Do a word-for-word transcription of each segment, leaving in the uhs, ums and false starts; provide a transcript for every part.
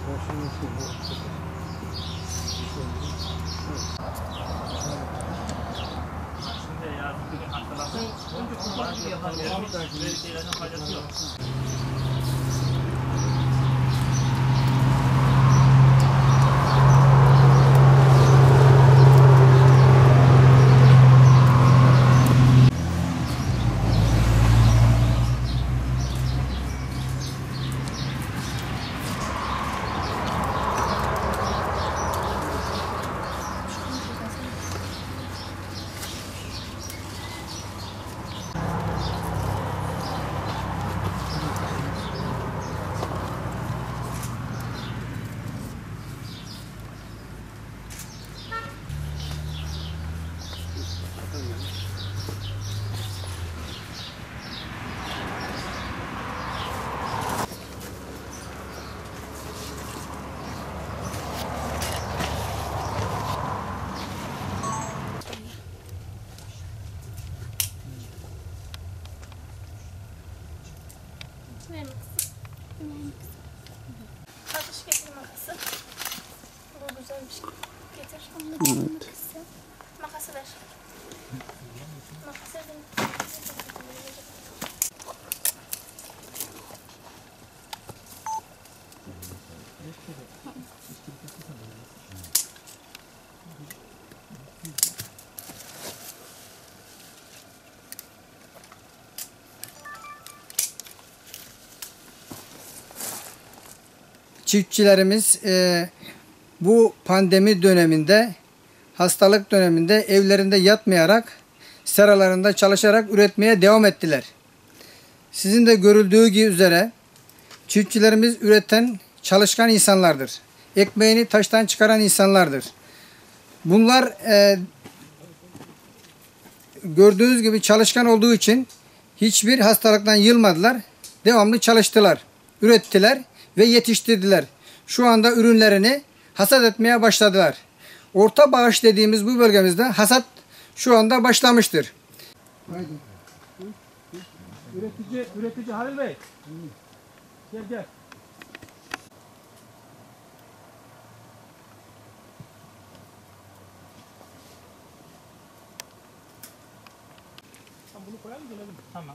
Şimdi ya bugün hatırlasın. Önce kullanıcı yapabilirim. Böyle şeylerden faydası yok. Ver makası. Kardeş getir makası. Bu güzelmiş. Getir. Evet. Makası ver. Makası ver. Çiftçilerimiz e, bu pandemi döneminde, hastalık döneminde evlerinde yatmayarak, seralarında çalışarak üretmeye devam ettiler. Sizin de görüldüğü üzere çiftçilerimiz üreten, çalışkan insanlardır. Ekmeğini taştan çıkaran insanlardır. Bunlar e, gördüğünüz gibi çalışkan olduğu için hiçbir hastalıktan yılmadılar. Devamlı çalıştılar, ürettiler ve yetiştirdiler. Şu anda ürünlerini hasat etmeye başladılar. Orta bağış dediğimiz bu bölgemizde hasat şu anda başlamıştır. Üretici, üretici Halil Bey. Gel gel. Bunu koyalım gelelim. Tamam.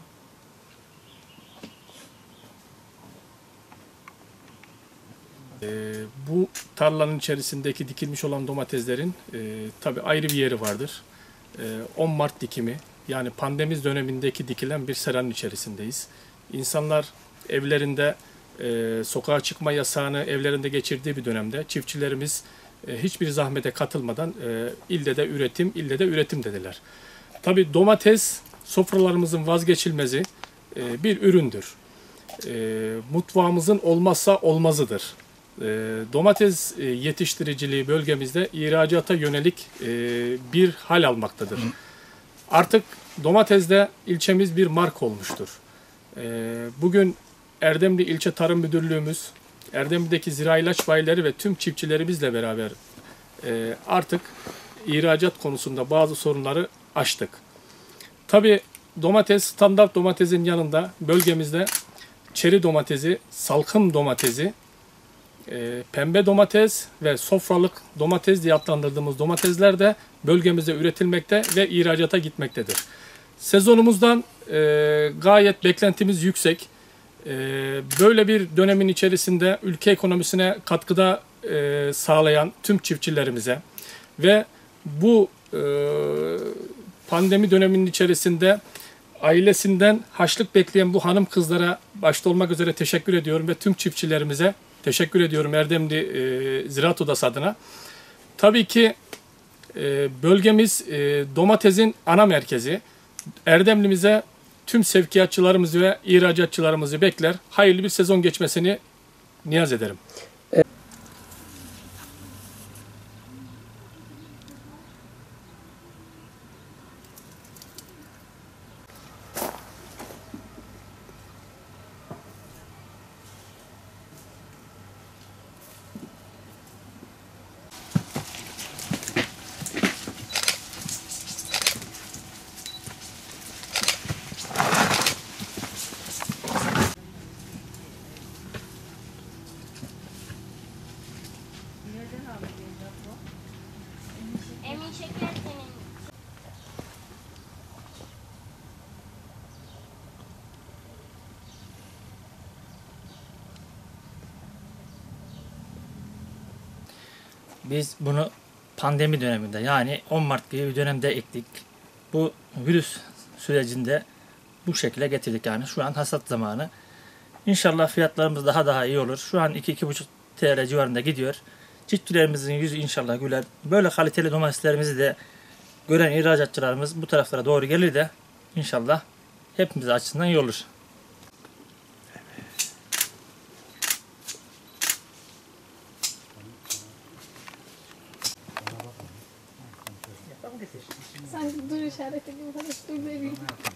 Ee, bu tarlanın içerisindeki dikilmiş olan domateslerin e, tabii ayrı bir yeri vardır. E, on Mart dikimi, yani pandemi dönemindeki dikilen bir seranın içerisindeyiz. İnsanlar evlerinde e, sokağa çıkma yasağını evlerinde geçirdiği bir dönemde çiftçilerimiz e, hiçbir zahmete katılmadan e, ilde de üretim, ilde de üretim dediler. Tabii domates sofralarımızın vazgeçilmezi e, bir üründür. E, mutfağımızın olmazsa olmazıdır. E, domates e, yetiştiriciliği bölgemizde ihracata yönelik e, bir hal almaktadır. Artık domatesde ilçemiz bir marka olmuştur. E, bugün Erdemli İlçe Tarım Müdürlüğümüz, Erdemli'deki zira ilaç bayileri ve tüm çiftçilerimizle beraber e, artık ihracat konusunda bazı sorunları aştık. Tabii domates, standart domatesin yanında bölgemizde çeri domatesi, salkım domatesi, e, pembe domates ve sofralık domates diye adlandırdığımız domatesler de bölgemizde üretilmekte ve ihracata gitmektedir. Sezonumuzdan e, gayet beklentimiz yüksek. E, böyle bir dönemin içerisinde ülke ekonomisine katkıda e, sağlayan tüm çiftçilerimize ve bu e, pandemi döneminin içerisinde ailesinden harçlık bekleyen bu hanım kızlara başta olmak üzere teşekkür ediyorum ve tüm çiftçilerimize teşekkür ediyorum Erdemli e, Ziraat Odası adına. Tabii ki e, bölgemiz e, domatesin ana merkezi. Erdemli'mize tüm sevkiyatçılarımızı ve ihracatçılarımızı bekler. Hayırlı bir sezon geçmesini niyaz ederim. Emin şeker senin. Biz bunu pandemi döneminde yani on Mart gibi bir dönemde ektik. Bu virüs sürecinde bu şekilde getirdik yani. Şu an hasat zamanı. İnşallah fiyatlarımız daha daha iyi olur. Şu an iki iki buçuk T L civarında gidiyor. Çiftçilerimizin yüzü inşallah güler. Böyle kaliteli domateslerimizi de gören ihracatçılarımız bu taraflara doğru gelir de inşallah hepimiz açısından iyi olur. Sanki dur işareti gibi. Hadi dur vereyim.